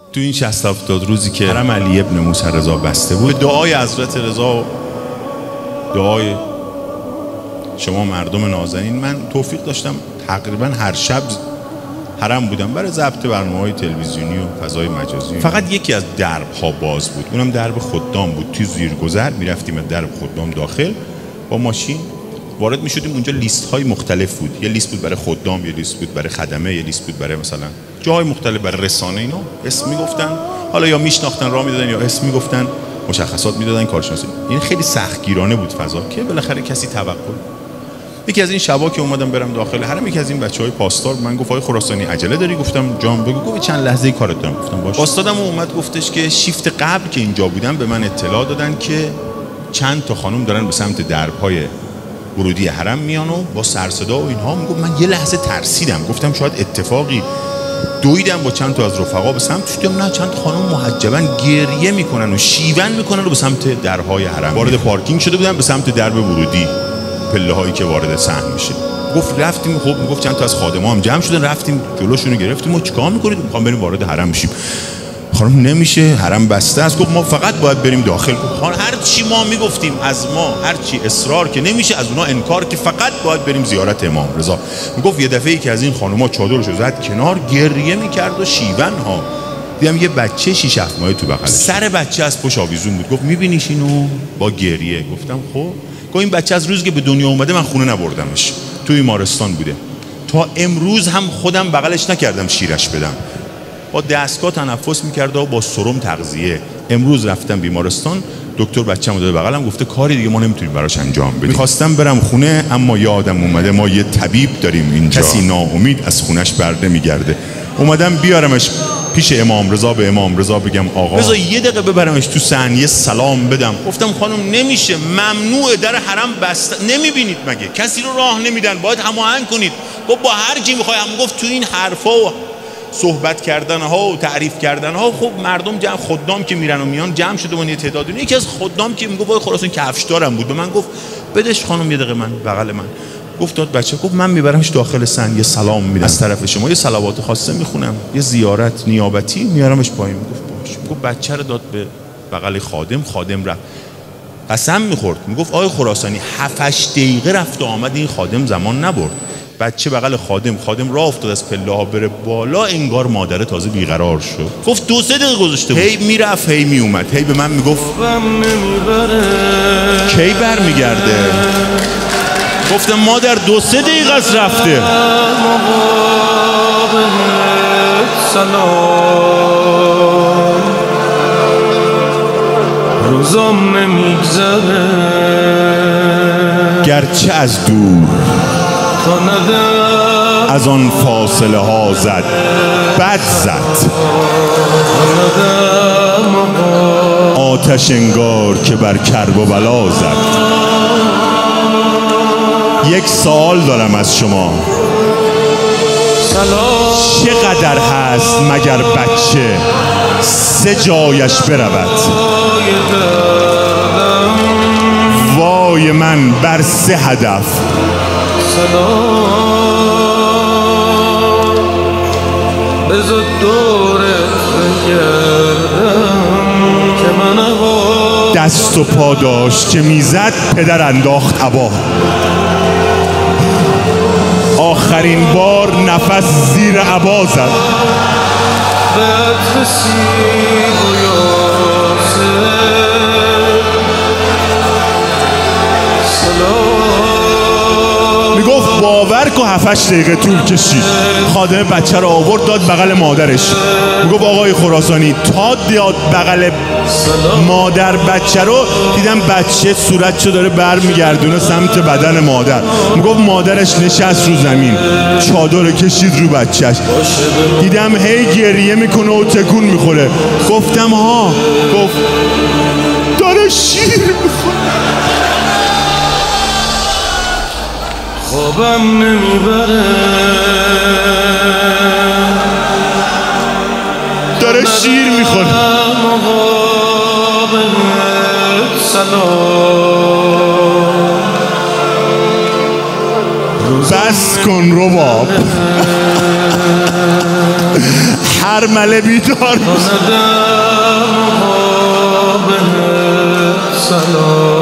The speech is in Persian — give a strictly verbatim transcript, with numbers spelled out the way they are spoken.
تو این شصت هفتاد روزی که حرم علی ابن موسی رضا بسته بود، به دعای حضرت رضا و دعای شما مردم نازنین، من توفیق داشتم تقریبا هر شب حرم بودم برای ضبط برنامه‌های تلویزیونی و فضای مجازی. فقط یکی از درب‌ها باز بود، اونم درب خدام بود. توی زیرگذر می‌رفتیم از درب خدام داخل با ماشین وارد می‌شدیم. اونجا لیست‌های مختلف بود، یه لیست بود برای خدام، یه لیست بود برای خدمه، یه لیست بود برای مثلا جاهای مختلف، برای رسانه. اینا اسم میگفتن، حالا یا میشناختن راه میدادن یا اسم میگفتن، مشخصات میدادن، کارشناسی. این خیلی سختگیرانه بود فضا که بالاخره کسی توقع. یکی از این شبا که اومدم برم داخل حرم، یکی از این بچهای پاسدار من گفت آقای خراسانی عجله داری؟ گفتم جان بگو. گفت چند لحظه کارت دارم. گفتم باشه. استادم اومد گفتش که شیفت قبل که اینجا بودن به من اطلاع دادن که چند تا خانم دارن به سمت درب‌های ورودی حرم میان و با سر صدا و اینها. میگفت من یه لحظه ترسیدم، گفتم شاید اتفاقی، دویدم با چند تا از رفقا به سمت شدم، نه چند تا خانم محجبن گریه میکنن و شیون میکنن و به سمت درهای حرم. وارد پارکینگ شده بودن به سمت درب ورودی، پله هایی که وارد صحن میشه. گفت رفتیم، خب میگفت چند تا از خادما هم جمع شدن، رفتیم جلوشونو گرفتیم و چیکار میکنید؟ میخوام بریم وارد حرم بشیم. خانم نمیشه، حرم بسته است. گفت ما فقط باید بریم داخل. گفت هر چی ما میگفتیم از ما، هر چی اصرار که نمیشه، از اونها انکار که فقط باید بریم زیارت امام رضا. میگفت یه دفعه ای که از این خانوما چادرشو زد کنار، گریه میکرد و شیون ها. دیدم یه بچه شش هفت ماهه تو بغلش، سر بچه از پشت آویزون بود. گفت میبینیش اینو؟ با گریه. گفتم خب. گفت این بچه از روزی که به دنیا اومده من خونه نبردمش، تو بیمارستان بوده، تا امروز هم خودم بغلش نکردم شیرش بدم، با دستگاه تنفس میکرد و با سرم تغذیه. امروز رفتم بیمارستان، دکتر بچه‌مو داده بغلم، گفته کاری دیگه ما نمیتونیم براش انجام بدیم. میخواستم برم خونه اما یادم اومده ما یه طبیب داریم اینجا، کسی ناامید از خونش برده میگرده. اومدم بیارمش پیش امام رضا، به امام رضا بگم آقا بذار یه دقیقه ببرمش تو صحن یه سلام بدم. گفتم خانم نمیشه، ممنوعه، در حرم بسته، نمیبینید مگه کسی رو راه نمیدن، باید هماهنگ کنید. گفت با هر کی میخوای. هم گفت تو این حرفا و صحبت کردن ها و تعریف کردن ها، خب مردم جمع، خدام که میرن و میان جمع شده و یه تعداد. یکی از خدام که میگه وای خراسان کفش دارم بود، به من گفت بدش خانم یه دقیقه من بغل من. گفت داد بچه. گفت من میبرمش داخل صحن یه سلام میدم از طرف شما، یه صلوات خاصه میخونم، یه زیارت نیابتی میارمش پایین. گفت باشه. گفت بچه رو داد به بغل خادم، خادم رفت. قسم میخورد، میگفت آقای خراسانی هفت هشت دقیقه رفت و آمد این خادم زمان نبرد. بچه بغل خادم، خادم راه افتاد از پله ها بره بالا، انگار مادره تازه بیقرار شد. گفت دو سه دقیقه گذاشته بود، هی میرفت هی میومد، هی به من میگفت کی برمیگرده؟ گفتم مادر دو سه دقیقه از رفته. روزم نمیگذره گرچه از دور از آن فاصله ها زد، بد زد آتش انگار که بر کرب و بلا زد. یک سوال دارم از شما، چقدر هست مگر بچه سه جایش برود؟ وای من بر سه هدف. بذار دورت بگردم که من دست و پا داشت که میزد، پدر انداخت عبا. آخرین بار نفس زیر عبا زد. میگفت باور کن هفتش دقیقه طول کشید. خادم بچه رو آورد داد بغل مادرش. میگفت آقای خراسانی تا داد بغل مادر بچه رو، دیدم بچه صورتشو داره برمیگردونه سمت بدن مادر. میگفت مادرش نشست رو زمین، چادر کشید رو بچهش، دیدم هی گریه میکنه و تکون میخوره. گفتم ها، گفت داره شیر میخوره. خوابم نمیبره داره شیر میخوره. بس کن رباب، ارمله بیدار ندم مقابل سلام